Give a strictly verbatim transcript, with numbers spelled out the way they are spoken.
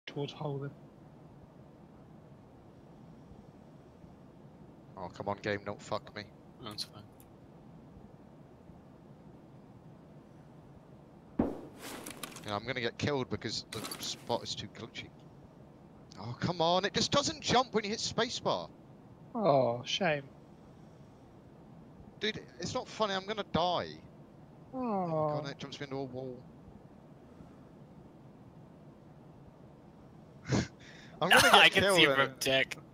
towards holding. Oh, come on, game, don't fuck me. That's fine. Yeah, I'm gonna get killed because the spot is too glitchy. Oh, come on, it just doesn't jump when you hit spacebar. Oh, shame. Dude, it's not funny, I'm gonna die. Oh, Oh my god, it jumps me into a wall. I'm gonna get I can killed. see and- from tech.